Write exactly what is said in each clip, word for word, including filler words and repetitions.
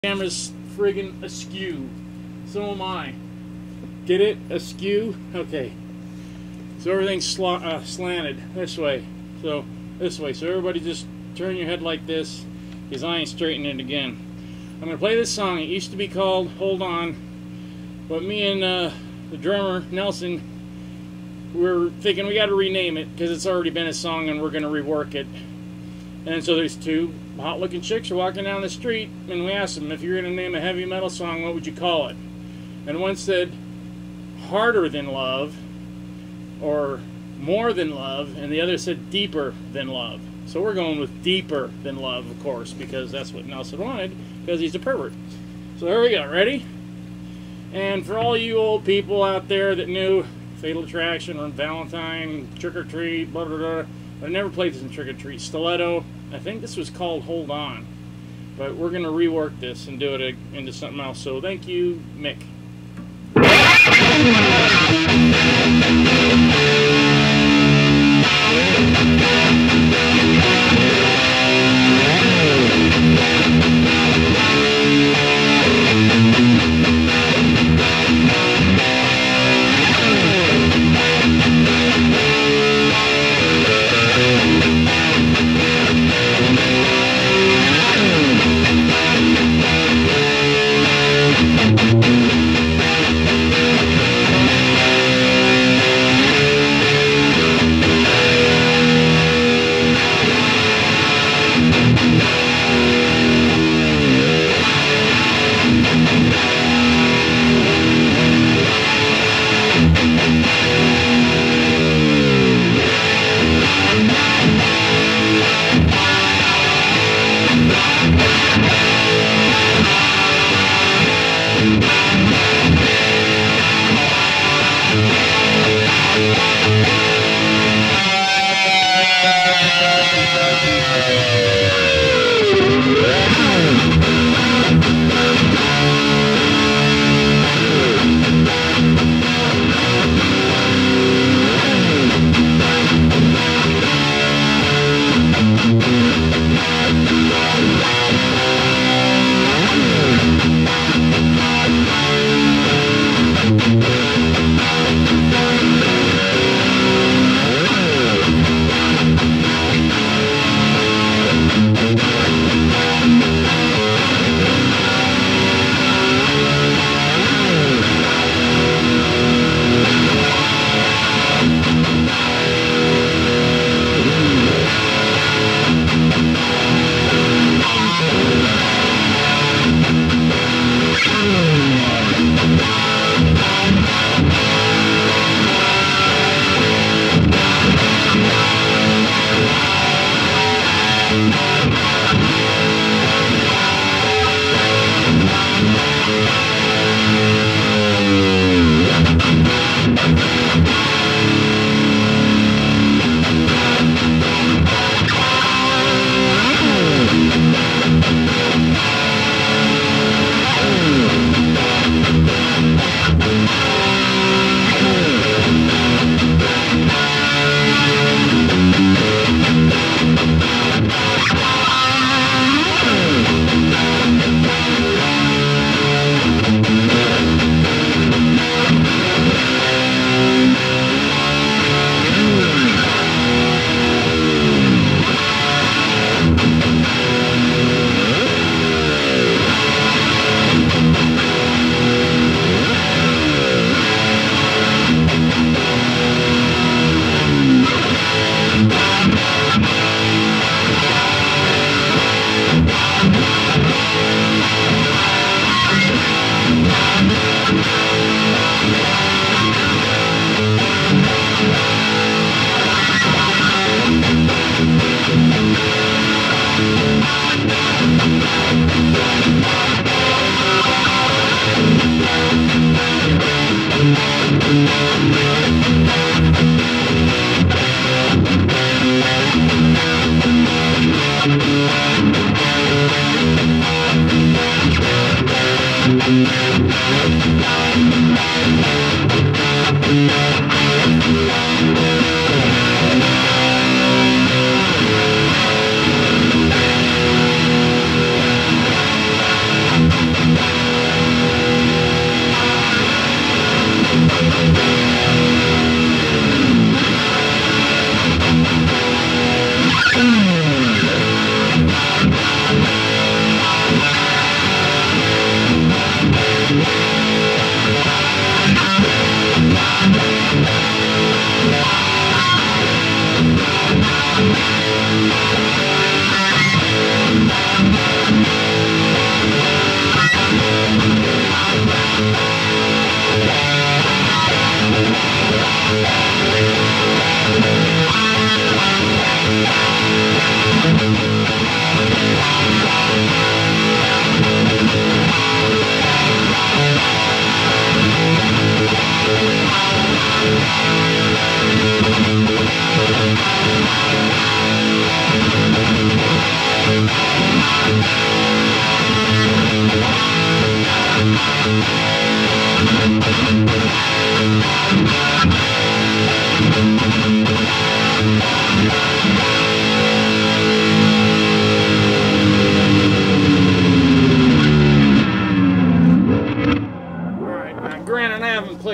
Camera's friggin' askew. So am I. Get it? Askew? Okay. So everything's sl uh, slanted this way. So this way. So everybody just turn your head like this, because I ain't straightening it again. I'm going to play this song. It used to be called Hold On. But me and uh, the drummer, Nelson, we're thinking we got to rename it, because it's already been a song and we're going to rework it. And so there's two hot-looking chicks are walking down the street, and we asked them, if you're going to name a heavy metal song, what would you call it? And one said, Harder Than Love, or More Than Love, and the other said, Deeper Than Love. So we're going with Deeper Than Love, of course, because that's what Nelson wanted, because he's a pervert. So there we go, ready? And for all you old people out there that knew Fatal Attraction on Valentine, Trick or Treat, blah, blah, blah, I never played this in Trick or Treat. Stiletto, I think this was called Hold On. But we're going to rework this and do it into something else. So thank you, Mick.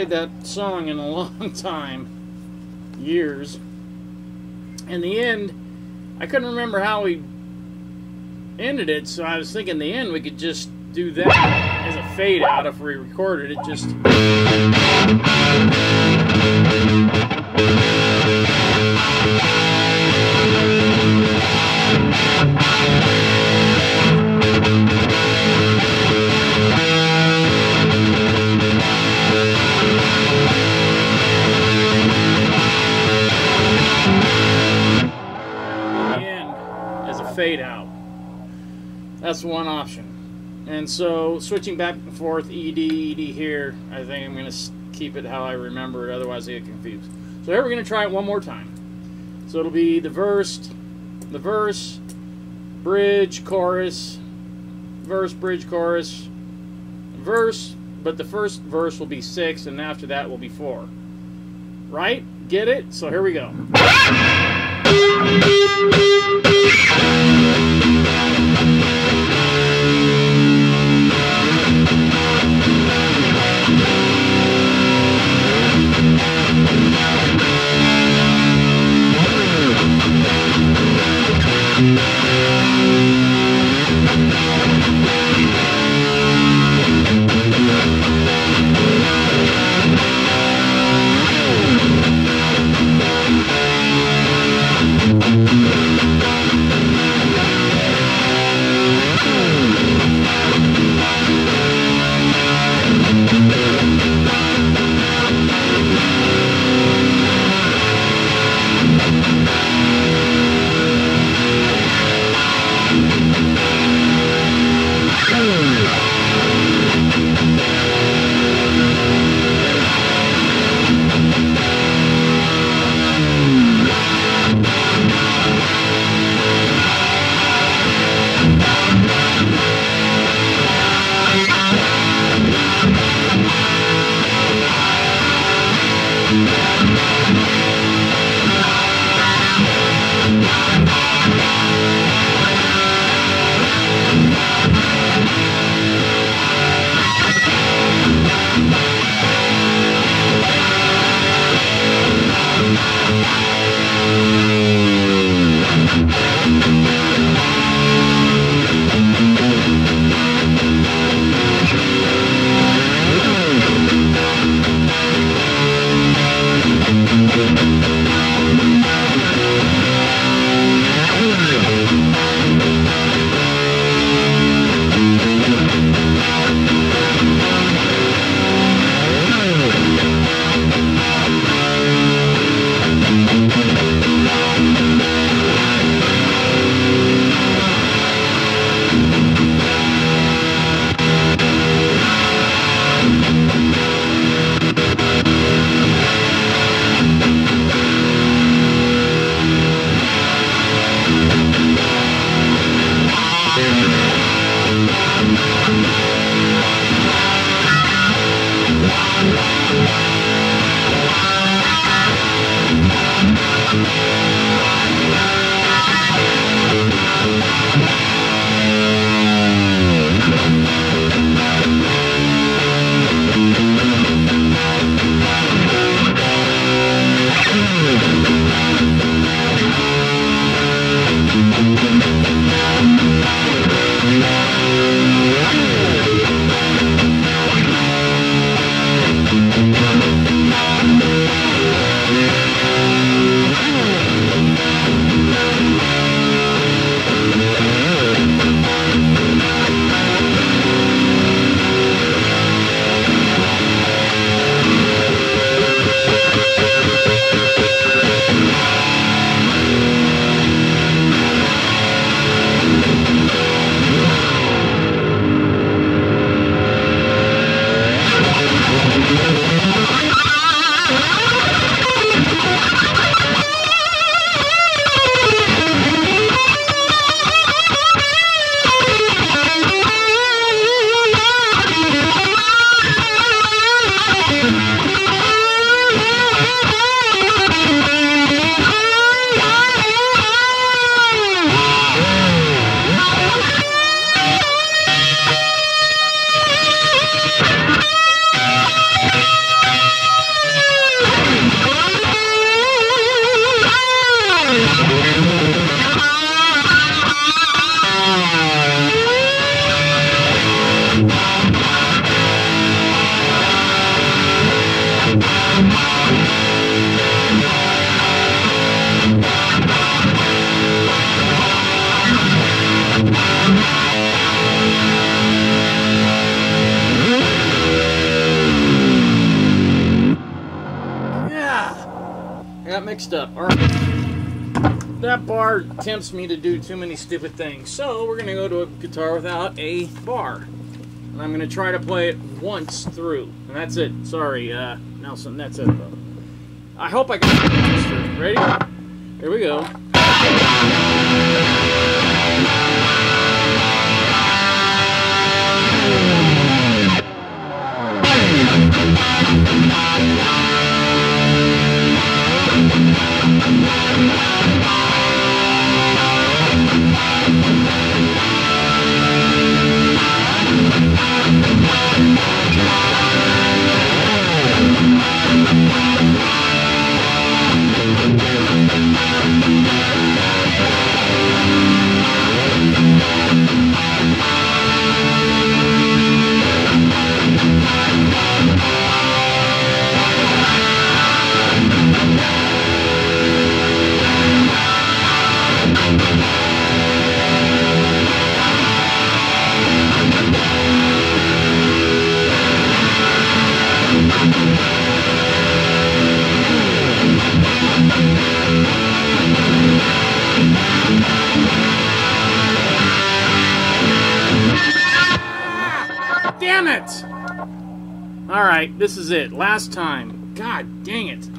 played that song in a long time, years. In the end, I couldn't remember how we ended it, so I was thinking the end we could just do that as a fade out if we recorded it. Just fade out. That's one option. And so switching back and forth, E D, E D here, I think I'm going to keep it how I remember it, otherwise I get confused. So here we're going to try it one more time. So it'll be the verse, the verse, bridge, chorus, verse, bridge, chorus, verse, but the first verse will be six and after that will be four. Right? Get it? So here we go. mixed up. All right. That bar tempts me to do too many stupid things. So we're going to go to a guitar without a bar. And I'm going to try to play it once through. And that's it. Sorry, uh, Nelson, that's it. I hope I got it through. Ready? Here we go. Damn it! Alright, this is it. Last time. God dang it.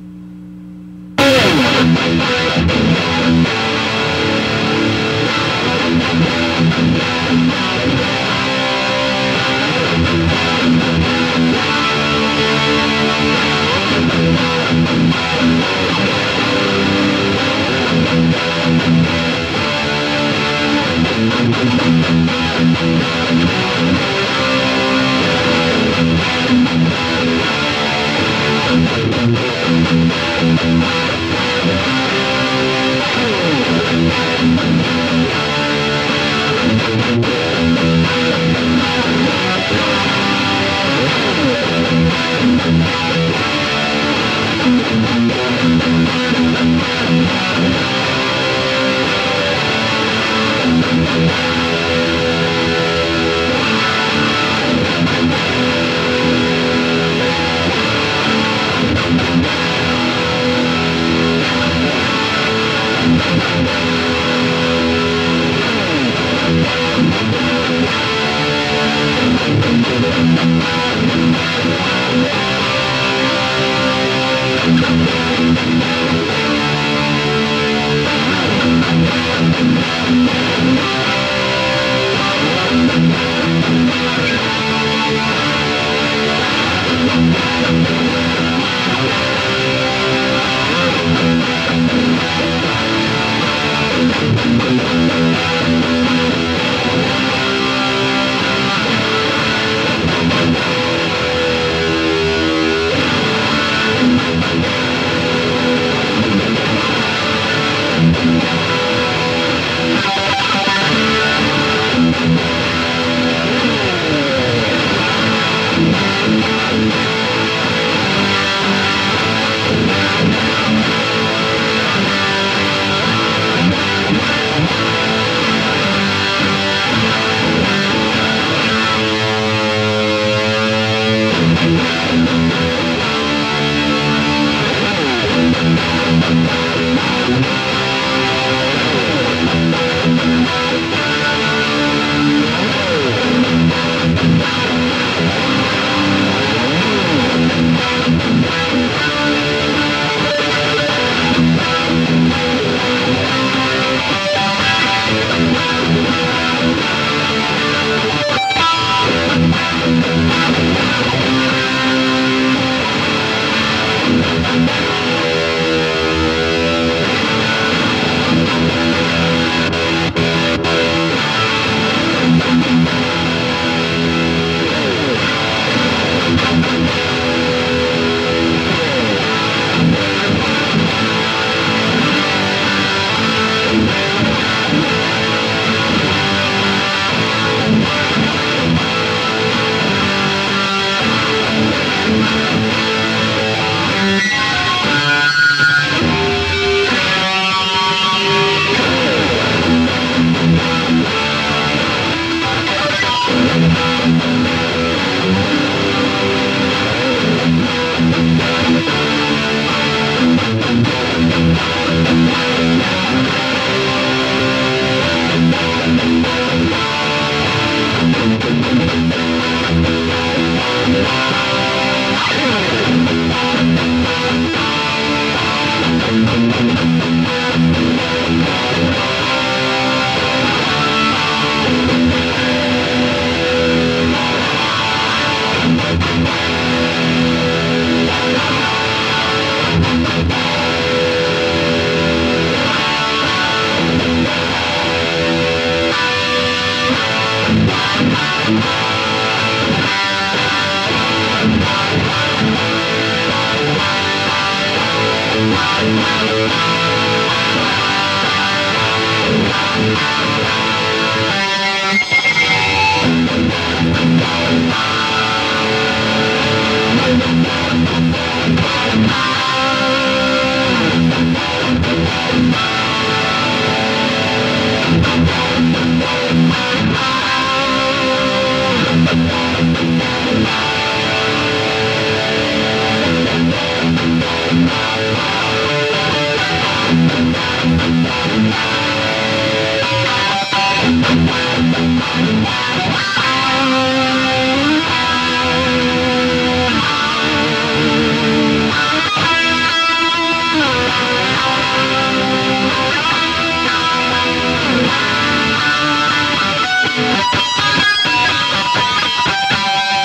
Bye.